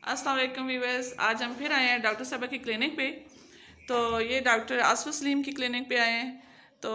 अस्सलाम वालेकुम व्यूअर्स। आज हम फिर आए हैं डॉक्टर साहबा की क्लिनिक पे। तो ये डॉक्टर आसफ सलीम की क्लिनिक पे आए हैं, तो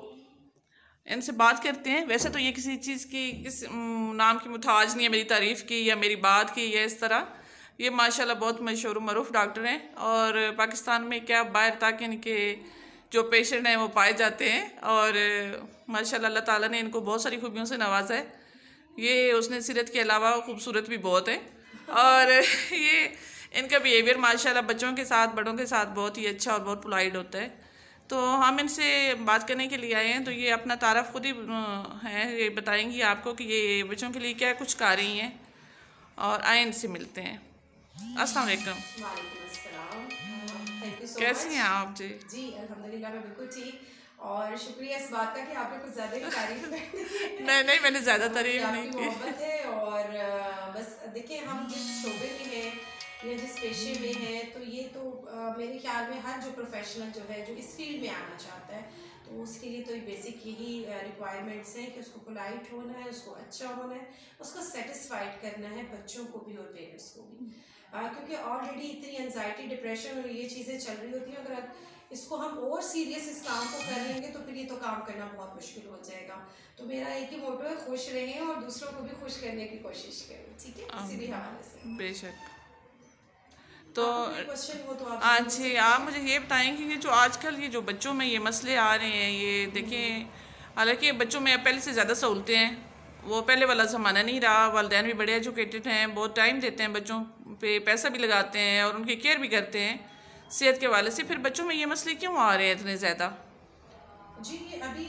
इनसे बात करते हैं। वैसे तो ये किसी चीज़ की किस नाम की मुताज नहीं है, मेरी तारीफ़ की या मेरी बात की या इस तरह। ये माशाल्लाह बहुत मशहूर मरूफ डॉक्टर हैं और पाकिस्तान में क्या बाहर तक इनके जो पेशेंट हैं वो पाए जाते हैं। और माशाल्लाह अल्लाह ताला ने इनको बहुत सारी खूबियों से नवाजा है। ये उसने सीरत के अलावा खूबसूरत भी बहुत है और ये इनका बिहेवियर माशाल्लाह बच्चों के साथ बड़ों के साथ बहुत ही अच्छा और बहुत पोलाइट होता है। तो हम इनसे बात करने के लिए आए हैं। तो ये अपना तारफ़ खुद ही हैं, ये बताएंगी आपको कि ये बच्चों के लिए क्या कुछ कर रही हैं। और आए इनसे मिलते हैं। अस्सलाम वालेकुम। वालेकुम अस्सलाम। थैंक यू सो कैसी मच। हैं आप जी? जी अल्हम्दुलिल्लाह मैं बिल्कुल ठीक। और शुक्रिया इस बात का कि आपने कुछ ज़्यादा ही तारीफ कर दी है। नहीं नहीं, मैंने ज़्यादा मुझे तारीफ नहीं आपकी की। मोहब्बत है। और बस देखिए हम जिस शोबे में हैं या जिस पेशे में हैं, तो ये तो मेरे ख्याल में हर जो प्रोफेशनल जो है जो इस फील्ड में आना चाहता है, तो उसके लिए तो बेसिक यही रिक्वायरमेंट्स हैं कि उसको पोलाइट होना है, उसको अच्छा होना है, उसको सेटिस्फाइड करना है, बच्चों को भी और पेरेंट्स को भी। क्योंकि ऑलरेडी इतनी एनजाइटी डिप्रेशन और ये चीज़ें चल रही होती हैं। अगर इसको हम और सीरियस इस काम को कर लेंगे तो फिर ये तो काम करना बहुत मुश्किल हो जाएगा। तो मेरा एक ही मोटो है, खुश रहें और दूसरों को भी खुश करने की कोशिश करें। ठीक है, इसी भी हवाले से बेशक। तो आपको कोई क्वेश्चन हो तो आप अच्छी आप मुझे ये बताएं कि ये जो आजकल ये जो बच्चों में ये मसले आ रहे हैं, ये देखें, हालांकि बच्चों में पहले से ज़्यादा सहूलतें हैं। वो पहले वाला ज़माना नहीं रहा। वालिदैन भी बड़े एजुकेटेड हैं, बहुत टाइम देते हैं बच्चों पे, पैसा भी लगाते हैं और उनकी केयर भी करते हैं सेहत के वाले से। फिर बच्चों में ये मसले क्यों आ रहे हैं इतने ज़्यादा? जी अभी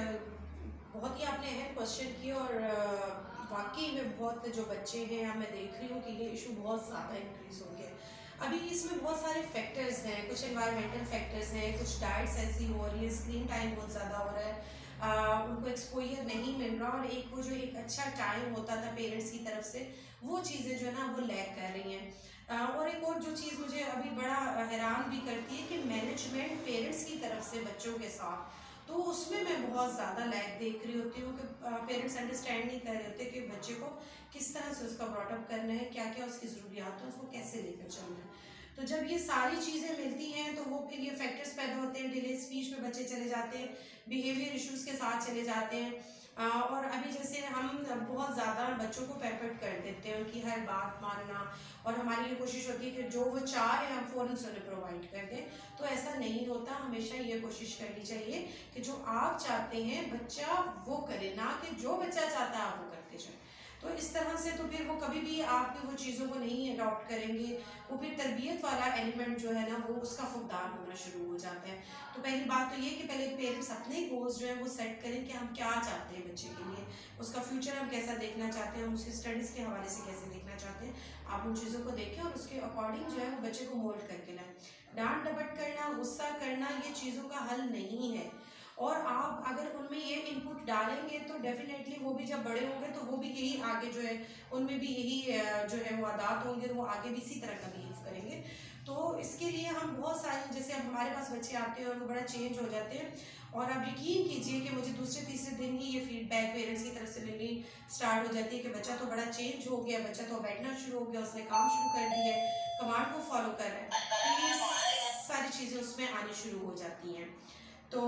बहुत ही आपने अहम क्वेश्चन किया। और वाकई में बहुत जो बच्चे हैं, मैं देख रही हूँ कि ये इशू बहुत ज़्यादा इंक्रीज हो गया है। अभी इसमें बहुत सारे फैक्टर्स हैं, कुछ एनवायरमेंटल फैक्टर्स हैं, कुछ डाइट्स ऐसी हो रही है, स्क्रीन टाइम बहुत ज़्यादा हो रहा है, उनको एक्सपोजर नहीं मिल रहा, और एक वो जो एक अच्छा टाइम होता था पेरेंट्स की तरफ से, वो चीज़ें जो है ना वो लैग कर रही हैं। और एक और जो चीज़ मुझे अभी बड़ा हैरान भी करती है कि मैनेजमेंट पेरेंट्स की तरफ से बच्चों के साथ, तो उसमें मैं बहुत ज़्यादा लैग देख रही होती हूँ कि पेरेंट्स अंडरस्टैंड नहीं कर रहे होते कि बच्चे को किस तरह से उसका ब्रॉटअप करना है, क्या क्या उसकी ज़रूरियात है, उसको कैसे लेकर चलना है। तो जब ये सारी चीज़ें मिलती हैं तो वो फिर ये फैक्टर्स पैदा होते हैं, डिले स्पीच में बच्चे चले जाते हैं, बिहेवियर इश्यूज़ के साथ चले जाते हैं। और अभी जैसे हम बहुत ज़्यादा बच्चों को पैम्पर्ड कर देते हैं, उनकी हर बात मानना, और हमारी ये कोशिश होती है कि जो वो चाह रहे हैं हम फ़ौरन से उन्हें प्रोवाइड कर दें। तो ऐसा नहीं होता। हमेशा ये कोशिश करनी चाहिए कि जो आप चाहते हैं बच्चा वो करे, ना कि जो बच्चा चाहता है आप वो करते जाए। तो इस तरह से तो फिर वो कभी भी आपकी वो चीज़ों को नहीं अडॉप्ट करेंगे। वो फिर तरबियत वाला एलिमेंट जो है ना वो उसका फुकदान होना शुरू हो जाता है। तो पहली बात तो ये कि पहले पेरेंट्स अपने गोल्स जो है वो सेट करें कि हम क्या चाहते हैं बच्चे के लिए, उसका फ्यूचर हम कैसा देखना चाहते हैं, हम उसकी स्टडीज़ के हवाले से कैसे देखना चाहते हैं। आप उन चीज़ों को देखें और उसके अकॉर्डिंग जो है वो बच्चे को मोल्ड करके लाएं। डांट डपट करना, गुस्सा करना, ये चीज़ों का हल नहीं है। और आप अगर उनमें ये इनपुट डालेंगे तो डेफिनेटली वो भी जब बड़े होंगे तो वो भी यही आगे जो है उनमें भी यही जो है वो आदात होंगे, वो आगे भी इसी तरह का बिहेव करेंगे। तो इसके लिए हम बहुत सारी, जैसे अब हमारे पास बच्चे आते हैं और वो बड़ा चेंज हो जाते हैं, और आप यकीन कीजिए कि मुझे दूसरे तीसरे दिन ही ये फीडबैक पेरेंट्स की तरफ से मिलनी स्टार्ट हो जाती है कि बच्चा तो बड़ा चेंज हो गया, बच्चा तो बैठना शुरू हो गया, उसने काम शुरू कर दिया है, कमांड को फॉलो कर रहा है। तो ये सारी चीज़ें उसमें आनी शुरू हो जाती हैं। तो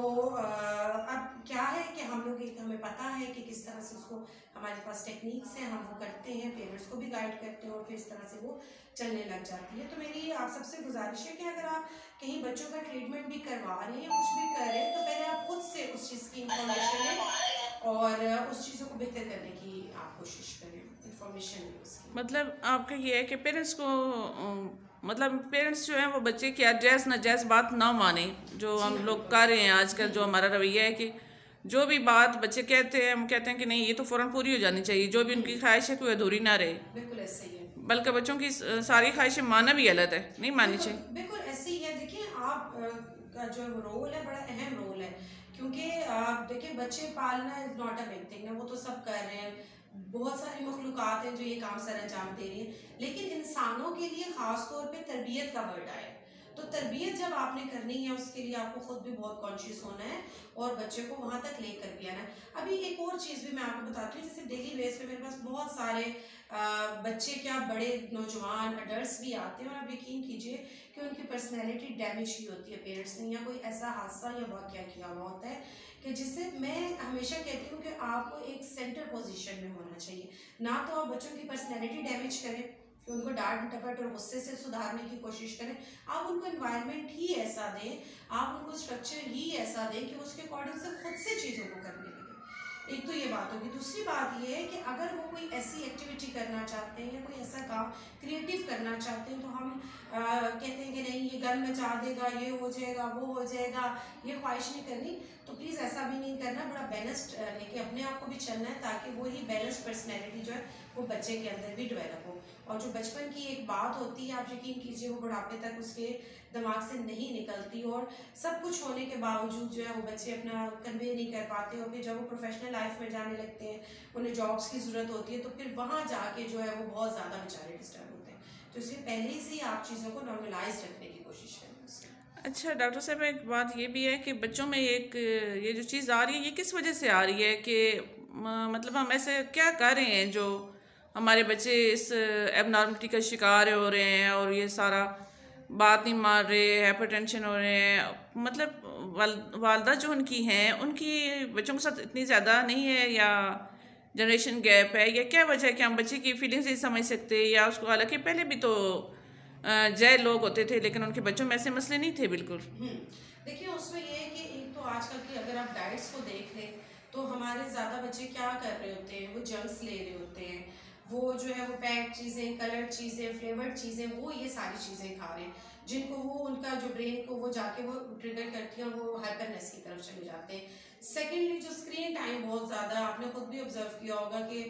अब क्या है कि हम लोग हमें पता है कि किस तरह से उसको, हमारे पास टेक्निक्स हैं, हम वो करते हैं, पेरेंट्स को भी गाइड करते हैं, और फिर इस तरह से वो चलने लग जाती है। तो मेरी आप सबसे गुजारिश है कि अगर आप कहीं बच्चों का ट्रीटमेंट भी करवा रहे हैं, कुछ भी कर रहे हैं, तो पहले आप खुद से उस चीज़ की इंफॉर्मेशन लें और उस चीज़ों को बेहतर करने की आप कोशिश करें, इंफॉर्मेशन लें उसकी। मतलब आपका ये है कि पेरेंट्स को मतलब पेरेंट्स जो हैं वो बच्चे की जायज़ नाजायज़ बात ना माने। जो जी हम हाँ, लोग बिल्कुल कर रहे हैं आजकल, जो हमारा रवैया है कि जो भी बात बच्चे कहते हैं हम कहते हैं कि नहीं ये तो फ़ौरन पूरी हो जानी चाहिए, जो भी उनकी ख्वाहिश है कोई अधूरी ना रहे। बिल्कुल ऐसे ही है। बल्कि बच्चों की सारी ख्वाहिशें मानना भी गलत है, नहीं माननी बिल्कुल चाहिए। बिल्कुल ऐसे ही है। देखिए आप का जो रोल है बड़ा अहम रोल है, क्योंकि देखिए बच्चे पालना is not a big thing ना, वो तो सब कर रहे हैं, बहुत सारी मखलूक़ात हैं जो ये काम सर अंजाम दे रही हैं, लेकिन इंसानों के लिए ख़ास तौर पे तरबियत का वर्ड आया है। तो तरबियत जब आपने करनी है उसके लिए आपको खुद भी बहुत कॉन्शियस होना है और बच्चे को वहाँ तक लेकर भी आना है। अभी एक और चीज़ भी मैं आपको बताती हूँ, जैसे डेली बेस पे मेरे पास बहुत सारे बच्चे क्या बड़े नौजवान अडल्ट भी आते हैं और आप यकीन कीजिए कि उनकी पर्सनैलिटी डैमेज की होती है पेरेंट्स ने, या कोई ऐसा हादसा या वाक़या किया हुआ होता है कि जिससे मैं हमेशा कहती हूँ कि आपको एक सेंटर पोजीशन में होना चाहिए। ना तो आप बच्चों की पर्सनैलिटी डैमेज करें कि उनको डांट टपट और गुस्से से सुधारने की कोशिश करें, आप उनको एनवायरनमेंट ही ऐसा दें, आप उनको स्ट्रक्चर ही ऐसा दें कि उसके अकॉर्डिंग से खुद से चीज़ों को करने लगे। एक तो ये बात होगी। दूसरी बात ये है कि अगर वो कोई ऐसी एक्टिविटी करना चाहते हैं या कोई ऐसा काम क्रिएटिव करना चाहते हैं तो हम कहते हैं कि नहीं ये गन मचा देगा, ये हो जाएगा, वो हो जाएगा, ये ख्वाहिश नहीं करनी। तो प्लीज़ ऐसा भी नहीं करना, बड़ा बैलेंस्ड लेके अपने आप को भी चलना है ताकि वही बैलेंस्ड पर्सनैलिटी जो है वो बच्चे के अंदर भी डेवलप हो। और जो बचपन की एक बात होती है आप यकीन कीजिए वो बुढ़ापे तक उसके दिमाग से नहीं निकलती, और सब कुछ होने के बावजूद जो है वो बच्चे अपना कन्वे नहीं कर पाते, और फिर जब वो प्रोफेशनल लाइफ में जाने लगते हैं, उन्हें जॉब्स की ज़रूरत होती है, तो फिर वहाँ जाके जो है वो बहुत ज़्यादा बेचारे डिस्टर्ब होते हैं। तो इसलिए पहले से ही आप चीज़ों को नॉर्मलाइज रखने की कोशिश करें। अच्छा डॉक्टर साहब, एक बात ये भी है कि बच्चों में एक ये जो चीज़ आ रही है ये किस वजह से आ रही है कि मतलब हम ऐसे क्या कर रहे हैं जो हमारे बच्चे इस एबनॉर्मलिटी का शिकार हो रहे हैं और ये सारा बात नहीं मान रहे, हाइपरटेंशन हो रहे हैं। मतलब वालदा जो उनकी हैं उनकी बच्चों के साथ इतनी ज़्यादा नहीं है, या जनरेशन गैप है, या क्या वजह है कि हम बच्चे की फीलिंग्स नहीं समझ सकते, या उसको हालांकि पहले भी तो जय लोग होते थे लेकिन उनके बच्चों में ऐसे मसले नहीं थे बिल्कुल। देखिए उसमें ये है कि एक तो आजकल की अगर आप डाइट्स को देख लें तो हमारे ज़्यादा बच्चे क्या कर रहे होते हैं, वो जंक्स ले रहे होते हैं, वो जो है वो पैक्ड चीज़ें, कलर्ड चीज़ें, फ्लेवर्ड चीज़ें, वो ये सारी चीज़ें खा रहे हैं जिनको वो उनका जो ब्रेन को वो जाके वो ट्रिगर करती हैं, वो हाइपरनेस की तरफ चले जाते हैं। सेकेंडली जो स्क्रीन टाइम बहुत ज़्यादा, आपने खुद भी ऑब्जर्व किया होगा कि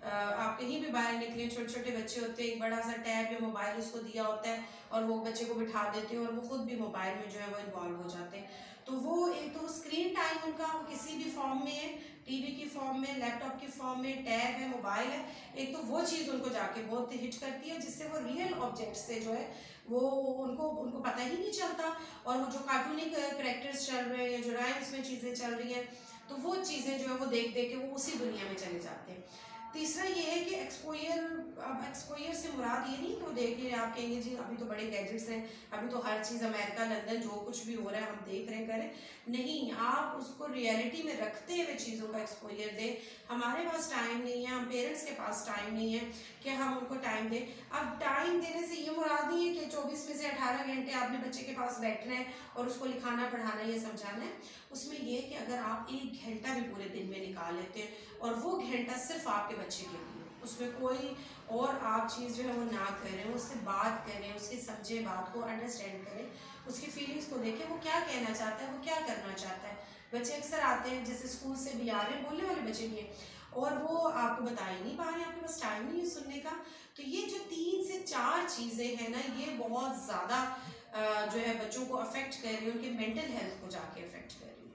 आप कहीं भी बाहर निकले, छोटे छोटे बच्चे होते हैं, एक बड़ा सा टैब या मोबाइल उसको दिया होता है और वो बच्चे को बिठा देते हैं और वो खुद भी मोबाइल में जो है वो इन्वॉल्व हो जाते हैं। तो वो एक तो स्क्रीन टाइम उनका किसी भी फॉर्म में है, टीवी की फॉर्म में, लैपटॉप की फॉर्म में, टैब है, मोबाइल है, एक तो वो चीज़ उनको जाके बहुत हिट करती है जिससे वो रियल ऑब्जेक्ट से जो है वो उनको पता ही नहीं चलता, और वो जो कार्टूनिक करेक्टर्स चल रहे हैं, जो राइम्स में चीज़ें चल रही हैं, तो वो चीज़ें जो है वो देख देख के वो उसी दुनिया में चले जाते हैं। तीसरा ये है कि एक्सपोयर, अब एक्सपोयर से मुराद ये नहीं कि वो देख रहे हैं, आप कहेंगे जी अभी तो बड़े गैजेट्स हैं, अभी तो हर चीज़ अमेरिका लंदन जो कुछ भी हो रहा है हम देख रहे हैं करें, नहीं, आप उसको रियलिटी में रखते हुए चीज़ों का एक्सपोयर दें। हमारे पास टाइम नहीं है, हम पेरेंट्स के पास टाइम नहीं है कि हम उनको टाइम दें। अब टाइम देने से ये मुराद नहीं है कि 24 में से 18 घंटे आपने बच्चे के पास बैठना है और उसको लिखाना पढ़ाना या समझाना है। उसमें यह कि अगर आप 1 घंटा भी पूरे दिन में निकाल लेते हैं और वो घंटा सिर्फ आपके बच्चे के लिए, उसमें कोई और आप चीज़ जो है वो ना करें, उससे बात करें, उसकी समझें, बात को अंडरस्टैंड करें, उसकी फीलिंग्स को देखें, वो क्या कहना चाहता है, वो क्या करना चाहता है। बच्चे अक्सर आते हैं जैसे स्कूल से भी आ रहे हैं, बोलने वाले बच्चे भी हैं, और वो आपको बता ही नहीं पा रहे हैं, आपके पास टाइम नहीं है सुनने का। तो ये जो 3 से 4 चीज़ें हैं ना, ये बहुत ज़्यादा जो है बच्चों को अफेक्ट कर रही है, उनके मेंटल हेल्थ को जाके अफेक्ट कर रही है।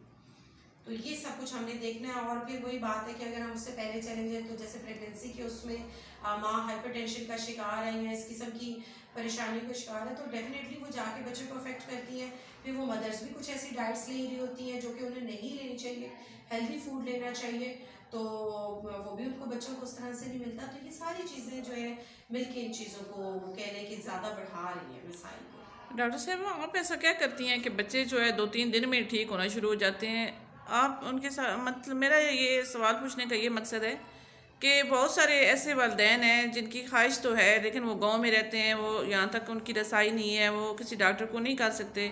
तो ये सब कुछ हमने देखना है। और फिर वही बात है कि अगर हम उससे पहले चले जाए तो जैसे प्रेगनेंसी के उसमें माँ हाइपरटेंशन का शिकार है या इस किस्म की परेशानी का शिकार है, तो डेफिनेटली वो जाके बच्चों को अफेक्ट करती है। फिर वो मदर्स भी कुछ ऐसी डाइट्स ले रही होती हैं जो कि उन्हें नहीं लेनी चाहिए, हेल्दी फूड लेना चाहिए, तो वो भी उनको बच्चों को उस तरह से नहीं मिलता। तो ये सारी चीज़ें जो है मिलके इन चीज़ों को कह लें कि ज़्यादा बढ़ा रही हैं मसाइल को। डॉक्टर साहब, आप ऐसा क्या करती हैं कि बच्चे जो है 2-3 दिन में ठीक होना शुरू हो जाते हैं? आप उनके साथ, मतलब मेरा ये सवाल पूछने का ये मकसद है कि बहुत सारे ऐसे वालिदैन हैं जिनकी ख्वाहिश तो है लेकिन वो गांव में रहते हैं, वो यहाँ तक उनकी रसाई नहीं है, वो किसी डॉक्टर को नहीं कर सकते,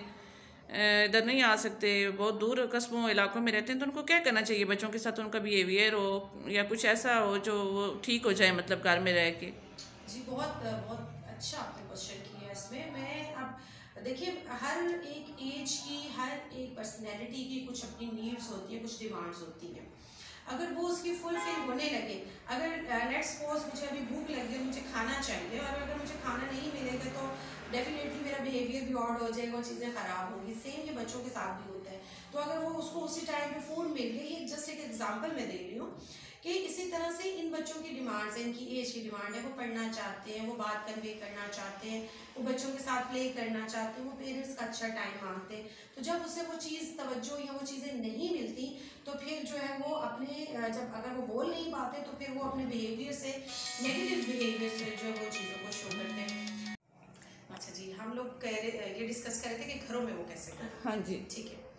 इधर नहीं आ सकते, बहुत दूर कस्बों इलाकों में रहते हैं। तो उनको क्या करना चाहिए बच्चों के साथ? उनका बिहेवियर हो या कुछ ऐसा हो जो वो ठीक हो जाए, मतलब घर में रह के। जी बहुत बहुत अच्छा आपने क्वेश्चन किया इसमें। मैं अब देखिए हर एक एज की, हर एक पर्सनैलिटी की कुछ अपनी नीड्स होती हैं, कुछ डिमांड्स होती हैं। अगर वो उसकी फुलफिल होने लगे, अगर लेट्स सपोज मुझे अभी भूख लग गई, मुझे खाना चाहिए, और अगर मुझे खाना नहीं मिलेगा तो डेफिनेटली मेरा बिहेवियर भी ऑड हो जाएगा और चीज़ें ख़राब होंगी। सेम ये बच्चों के साथ भी होता है। तो अगर वो उसको उसी टाइम पे फ़ोन मिल गया, ये जस्ट एक एग्जांपल मैं दे रही हूँ कि इसी तरह से इन बच्चों की डिमांड्स हैं, इनकी एज की डिमांड है, वो पढ़ना चाहते हैं, वो बात कन्वे करना चाहते हैं, वो बच्चों के साथ प्ले करना चाहते हैं, वो पेरेंट्स का अच्छा टाइम मांगते हैं। तो जब उसे वो चीज़ तवज्जो या वो चीज़ें नहीं मिलती तो फिर जो है वो अपने जब अगर वो बोल नहीं पाते तो फिर वो अपने बिहेवियर से, नेगेटिव बिहेवियर से जो है वो चीज़ों को शो करते हैं। अच्छा जी, हम लोग ये डिस्कस कर रहे थे कि घरों में वो कैसे करें। हाँ जी, ठीक है।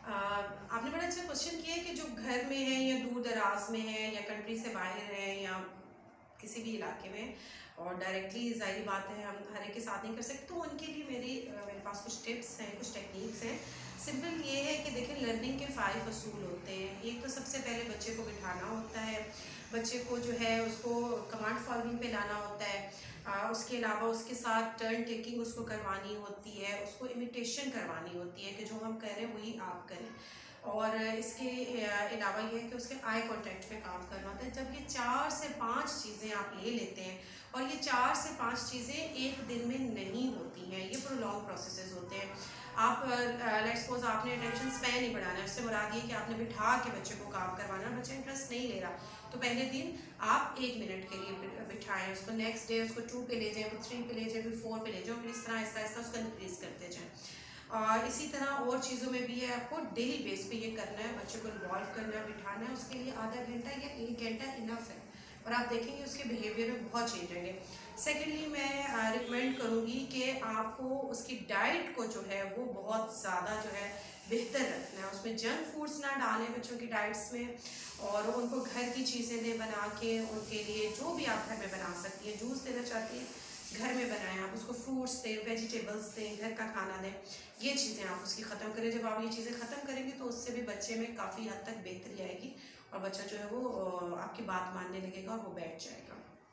आपने बड़ा अच्छा क्वेश्चन किया है कि जो घर में है या दूर दराज में है या कंट्री से बाहर है या किसी भी इलाके में, और डायरेक्टली ज़ाहिर बात है हम हर एक के साथ नहीं कर सकते, तो उनके लिए मेरे पास कुछ टिप्स हैं, कुछ टेक्निक्स हैं। सिंपल ये है कि देखिए, लर्निंग के 5 असूल होते हैं। एक तो सबसे पहले बच्चे को बिठाना होता है, बच्चे को जो है उसको कमांड फॉलोइंग पे लाना होता है। उसके अलावा उसके साथ टर्न टेकिंग उसको करवानी होती है, उसको इमिटेशन करवानी होती है कि जो हम कह रहे हैं वही आप करें। और इसके अलावा ये है कि उसके आई कांटेक्ट पे काम करना होता है। जब ये 4 से 5 चीज़ें आप ले लेते हैं, और ये 4 से 5 चीज़ें एक दिन में नहीं होती हैं, ये प्रोलॉन्ग प्रोसेसेस होते हैं। आप लेट्स सपोज आपने अटेंशन स्पैन ही बढ़ाना है, उससे मुराद ये कि आपने बिठा के बच्चे को काम करवाना, बच्चा इंटरेस्ट नहीं ले रहा, तो पहले दिन आप 1 मिनट के लिए बिठाएं उसको, नेक्स्ट डे उसको 2 पे ले जाएं, फिर 3 पे ले जाएं, फिर 4 पे ले जाओ, फिर इस तरह आहिस्ता आहिस्ता उसका इंक्रीज़ करते जाएँ। इसी तरह और चीज़ों में भी है, आपको डेली बेस पे ये करना है, बच्चे को इन्वॉल्व करना है, बिठाना है। उसके लिए आधा घंटा या 1 घंटा इनफ है, और आप देखेंगे उसके बिहेवियर में बहुत चेंज आएंगे। सेकेंडली मैं रिकमेंड करूँगी कि आपको उसकी डाइट को जो है वो बहुत ज़्यादा जो है बेहतर रखना है। उसमें जंक फूड्स ना डालें बच्चों की डाइट्स में, और उनको घर की चीज़ें दें बना के। उनके लिए जो भी आप घर में बना सकती हैं, जूस देना चाहती हैं घर में बनाएं, आप उसको फ्रूट्स दें, वेजिटेबल्स दें, घर का खाना दें, ये चीज़ें आप उसकी ख़त्म करें। जब आप ये चीज़ें ख़त्म करेंगे तो उससे भी बच्चे में काफ़ी हद तक बेहतरी आएगी, और बच्चा जो है वो आपकी बात मानने लगेगा और वो बैठ जाएगा।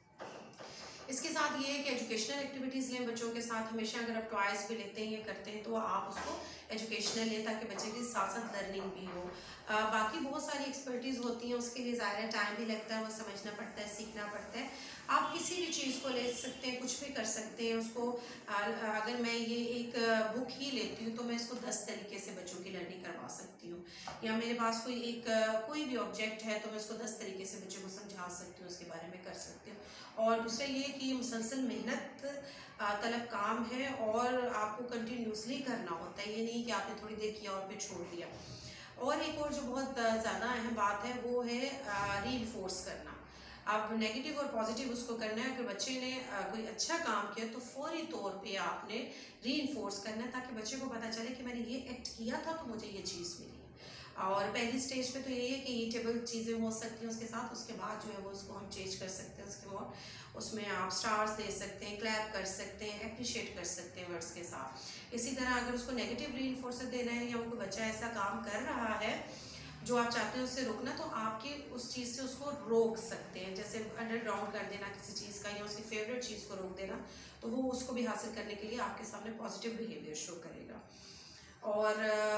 इसके साथ ये है कि एजुकेशनल एक्टिविटीज़ लें बच्चों के साथ हमेशा। अगर आप टॉयज़ भी लेते हैं या करते हैं तो आप उसको एजुकेशनल लें, ताकि बच्चे के साथ साथ लर्निंग भी हो। बाकी बहुत सारी एक्सपर्टीज़ होती हैं, उसके लिए ज़्यादा टाइम भी लगता है, वो समझना पड़ता है, सीखना पड़ता है। आप किसी भी चीज़ को ले सकते हैं, कुछ भी कर सकते हैं उसको। अगर मैं ये एक बुक ही लेती हूँ तो मैं इसको 10 तरीके से बच्चों की लर्निंग करवा सकती हूँ, या मेरे पास कोई भी ऑब्जेक्ट है तो मैं उसको 10 तरीके से बच्चों को समझा सकती हूँ, उसके बारे में कर सकती हूँ। और दूसरा ये कि मुसलसल मेहनत तलब काम है, और आपको कंटिन्यूसली करना होता है, ये नहीं कि आपने थोड़ी देर किया और फिर छोड़ दिया। और एक और जो बहुत ज़्यादा अहम बात है वो है रीइंफोर्स करना। आप नेगेटिव और पॉजिटिव उसको करना है। अगर बच्चे ने कोई अच्छा काम किया तो फौरी तौर पे आपने रीइंफोर्स करना है, ताकि बच्चे को पता चले कि मैंने ये एक्ट किया था तो मुझे ये चीज़ मिली। और पहली स्टेज पे तो यही है कि ईटेबल चीज़ें हो सकती हैं उसके साथ, उसके बाद जो है वो उसको हम चेंज कर सकते हैं उसके मोड। उसमें आप स्टार्स दे सकते हैं, क्लैप कर सकते हैं, अप्रिशिएट कर सकते हैं वर्ड्स के साथ। इसी तरह अगर उसको नेगेटिव रीइंफोर्सर देना है, या उनको बच्चा ऐसा काम कर रहा है जो आप चाहते हैं उससे रोकना, तो आपके उस चीज़ से उसको रोक सकते हैं। जैसे अंडरग्राउंड कर देना किसी चीज़ का, या उसकी फेवरेट चीज़ को रोक देना, तो वो उसको भी हासिल करने के लिए आपके सामने पॉजिटिव बिहेवियर शो करेगा। और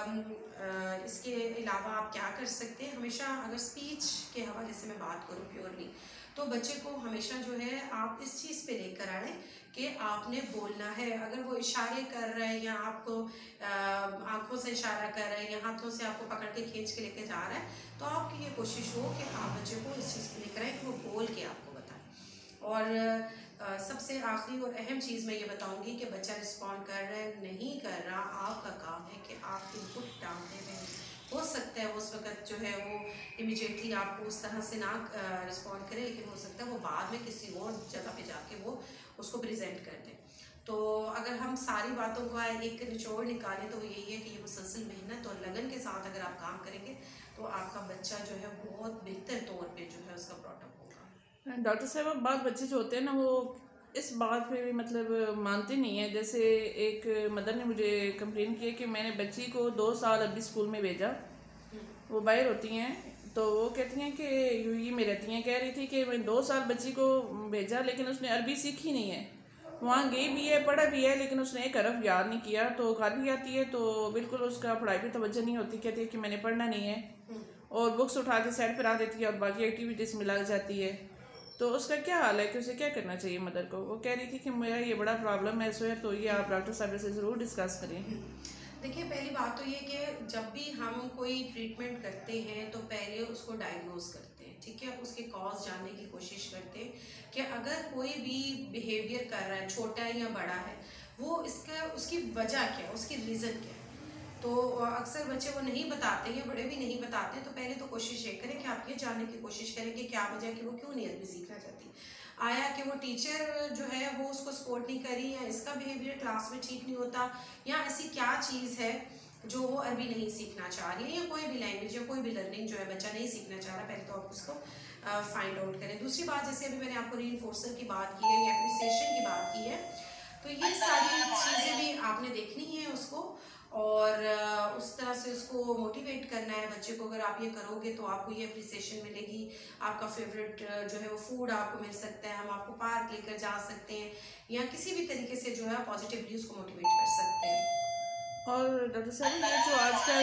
इसके अलावा आप क्या कर सकते हैं, हमेशा अगर स्पीच के हवाले से मैं बात करूँ प्योरली, तो बच्चे को हमेशा जो है आप इस चीज़ पे लेकर आए कि आपने बोलना है। अगर वो इशारे कर रहे हैं, या आपको आंखों से इशारा कर रहे हैं, या हाथों से आपको पकड़ के खींच के लेके जा रहा है, तो आपकी ये कोशिश हो कि आप बच्चे को इस चीज़ पे लेकर आए कि वो बोल के आपको बताएं। और सबसे आखिरी और अहम चीज़ मैं ये बताऊंगी कि बच्चा रिस्पॉन्ड कर रहा है नहीं कर रहा, आपका काम है कि आप इनपुट डालते रहें। हो सकता है उस वक्त जो है वो इमीडिएटली आपको उस तरह से ना रिस्पॉन्ड करे, लेकिन हो सकता है वो बाद में किसी और जगह पे जाके वो उसको प्रेजेंट कर दें। तो अगर हम सारी बातों का एक निचोड़ निकालें तो यही है कि ये मुसलसल मेहनत और लगन के साथ अगर आप काम करेंगे तो आपका बच्चा जो है बहुत बेहतर तौर पे जो है उसका प्रोडक्ट होगा। डॉक्टर साहब अब बात बच्चे जो होते हैं ना वो इस बात पे भी मतलब मानते नहीं है। जैसे एक मदर ने मुझे कंप्लेन किया कि मैंने बच्ची को 2 साल अभी स्कूल में भेजा, वो बाहर होती हैं, तो वो कहती हैं कि यूएई में रहती हैं, कह रही थी कि मैं 2 साल बच्ची को भेजा लेकिन उसने अरबी सीखी नहीं है। वहाँ गई भी है, पढ़ा भी है, लेकिन उसने एक हरफ याद नहीं किया। तो घर भी आती है तो बिल्कुल उसका पढ़ाई पे तवज्जो नहीं होती, कहती है कि मैंने पढ़ना नहीं है, और बुक्स उठा के साइड पर आ देती है और बाकी एक्टिविटीज़ में लग जाती है। तो उसका क्या हाल है कि उसे क्या करना चाहिए मदर को? वो कह रही थी कि मेरा ये बड़ा प्रॉब्लम है सोहेल, तो ये आप डॉक्टर साहब से ज़रूर डिस्कस करें। देखिए, पहली बात तो ये कि जब भी हम कोई ट्रीटमेंट करते हैं तो पहले उसको डायग्नोज करते हैं, ठीक है, उसके कॉज जानने की कोशिश करते हैं कि अगर कोई भी बिहेवियर कर रहा है, छोटा है या बड़ा है, वो इसका उसकी वजह क्या है, उसकी रीज़न क्या है। तो अक्सर बच्चे वो नहीं बताते या बड़े भी नहीं बताते, तो पहले तो कोशिश ये करें कि आप ये जानने की कोशिश करें कि क्या वजह है कि वो क्यों नहीं अरबी सीखना चाहती। आया कि वो टीचर जो है वो उसको सपोर्ट नहीं करी, या इसका बिहेवियर क्लास में ठीक नहीं होता, या ऐसी क्या चीज़ है जो वो अरबी नहीं सीखना चाह रही है, या कोई भी लैंग्वेज या कोई भी लर्निंग जो है बच्चा नहीं सीखना चाह रहा, पहले तो आप उसको फाइंड आउट करें। दूसरी बात, जैसे अभी मैंने आपको रीइंफोर्सर की बात की है या एप्रिसिएशन की बात की है, तो ये सारी चीज़ें भी आपने देखनी है उसको, और उस तरह से उसको मोटिवेट करना है बच्चे को। अगर आप ये करोगे तो आपको ये अप्रिसिएशन मिलेगी, आपका फेवरेट जो है वो फूड आपको मिल सकता है, हम आपको पार्क लेकर जा सकते हैं, या किसी भी तरीके से जो है पॉजिटिवली उसको मोटिवेट कर सकते हैं। और डॉक्टर साहब, ये जो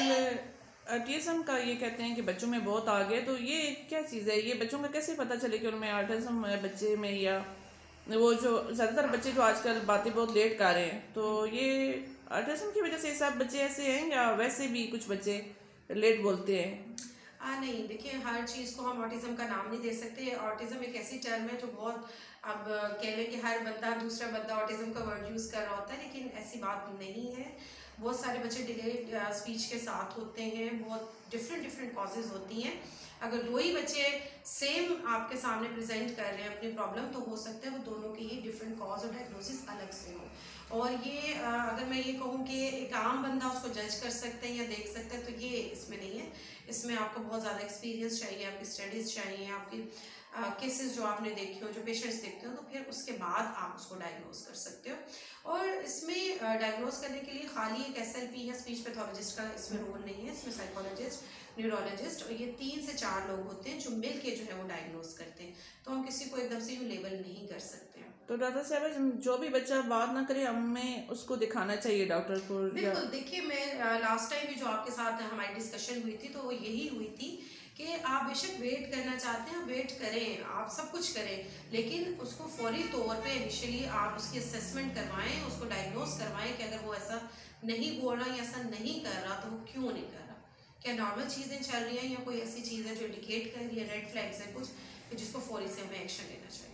आजकल ऑटिज्म का ये कहते हैं कि बच्चों में बहुत आ गया, तो ये क्या चीज़ है? ये बच्चों को कैसे पता चले कि उनमें ऑटिज्म है बच्चे में? या वो जो ज़्यादातर बच्चे जो आजकल बातें बहुत लेट कर रहे हैं, तो ये ऑटिज्म की वजह से सब बच्चे ऐसे हैं या वैसे भी कुछ बच्चे लेट बोलते हैं? नहीं, देखिए, हर चीज़ को हम ऑटिज़म का नाम नहीं दे सकते। ऑटिज़म एक ऐसी टर्म है जो बहुत, अब कह लें कि हर बंदा दूसरा बंदा ऑटिज़म का वर्ड यूज़ कर रहा होता है, लेकिन ऐसी बात नहीं है। बहुत सारे बच्चे डिलेड स्पीच के साथ होते हैं, बहुत डिफरेंट कॉजेज़ होती हैं। अगर दो ही बच्चे सेम आपके सामने प्रेजेंट कर रहे हैं अपनी प्रॉब्लम, तो हो सकता है वो दोनों के ही डिफरेंट कॉज और डायग्नोसिस अलग से हो। और ये अगर मैं ये कहूँ कि एक आम बंदा उसको जज कर सकते हैं या देख सकते हैं, तो ये इसमें नहीं है। इसमें आपको बहुत ज़्यादा एक्सपीरियंस चाहिए, आपकी स्टडीज़ चाहिए, आपकी केसेस जो आपने देखे हो, जो पेशेंट्स देखते हो, तो फिर उसके बाद आप उसको डायग्नोज कर सकते हो। और इसमें डायग्नोज करने के लिए खाली एक SLP या स्पीच पैथोलॉजिस्ट का इसमें रोल नहीं है। इसमें साइकोलॉजिस्ट, न्यूरोलॉजिस्ट और ये 3 से 4 लोग होते हैं जो मिल के जो है वो डायग्नोज करते हैं। तो हम किसी को एकदम से यूँ लेबल नहीं कर सकते हैं। तो डॉक्टर साहब, जो भी बच्चा बात ना करे हमें उसको दिखाना चाहिए डॉक्टर को? बिल्कुल, देखिए, मैं लास्ट टाइम भी जो आपके साथ हमारी डिस्कशन हुई थी, तो वो यही हुई थी कि आप बेशक वेट करना चाहते हैं, वेट करें, आप सब कुछ करें, लेकिन उसको फौरी तौर पे इनिशियली आप उसकी असेसमेंट करवाएं, उसको डायग्नोज करवाएं कि अगर वो ऐसा नहीं बोल रहा या ऐसा नहीं कर रहा तो वो क्यों नहीं कर रहा, क्या नॉर्मल चीज़ें चल रही हैं या कोई ऐसी चीज़ है जो इंडिकेट कर रही है, रेड फ्लैग्स है कुछ, कि जिसको फौरी से हमें एक्शन लेना चाहिए।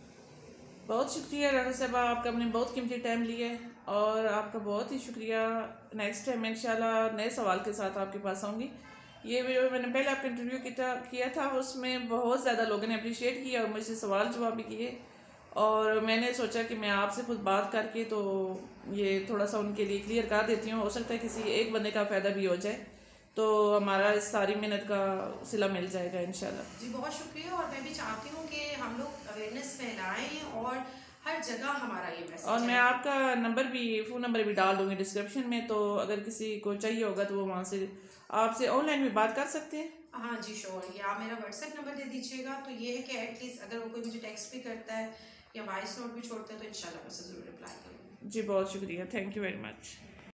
बहुत शुक्रिया डॉक्टर साहब, आपका अपने बहुत कीमती टाइम लिया है, और आपका बहुत ही शुक्रिया। नेक्स्ट टाइम इंशाल्लाह नए सवाल के साथ आपके पास आऊँगी। ये वीडियो मैंने पहले आपका इंटरव्यू किया था, उसमें बहुत ज़्यादा लोगों ने अप्रिशिएट किया और मुझसे सवाल जवाब भी किए, और मैंने सोचा कि मैं आपसे खुद बात करके तो ये थोड़ा सा उनके लिए क्लियर कर देती हूँ। हो सकता है किसी एक बंदे का फ़ायदा भी हो जाए, तो हमारा इस सारी मेहनत का सिला मिल जाएगा इंशाल्लाह। जी, बहुत शुक्रिया। और मैं भी चाहती हूँ कि हम लोग अवेयरनेस फैलाएं और हर जगह हमारा ये मैसेज और मैं आपका नंबर भी, फ़ोन नंबर भी डाल दूँगी डिस्क्रिप्शन में, तो अगर किसी को चाहिए होगा तो वो वहाँ से आपसे ऑनलाइन भी बात कर सकते हैं। हाँ जी, श्योर। या आप मेरा व्हाट्सएप नंबर दे दीजिएगा, तो ये है कि एटलीस्ट अगर वो कोई मुझे टेक्स्ट भी करता है या वॉइस नोट भी छोड़ता है, तो इंशाल्लाह मैं उसे ज़रूर रिप्लाई करूँगी। जी बहुत शुक्रिया, थैंक यू वेरी मच।